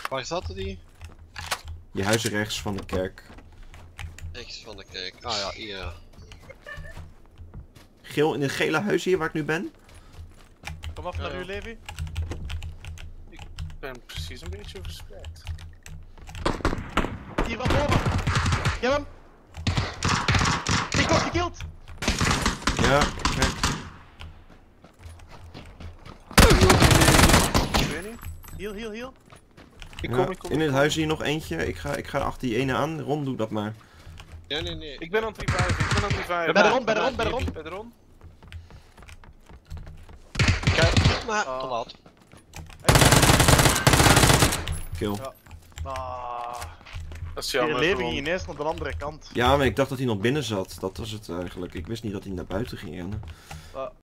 Waar zaten die? Die huizen rechts van de kerk. Rechts van de kerk. Ah ja, hier. Geel in het gele huis hier waar ik nu ben. Kom af naar u, Levi. Ik ben precies een beetje verspreid. Hier van boven. Ik heb hem. Ik word gekillt. Ja, kijk. Ik weet niet. Heal. Ik Ja, kom. in het huis hier nog eentje. Ik ga achter die ene aan. Ron, doe dat maar. Nee. Ik ben aan het reviven. Bij de rond. Bij de rond. Kijk, maar te laat. Kill. Ja. Ah. Dat is Hier jammer. Levi gewoon. ging ineens naar de andere kant. Ja, maar ik dacht dat hij nog binnen zat. Dat was het eigenlijk. Ik wist niet dat hij naar buiten ging rennen.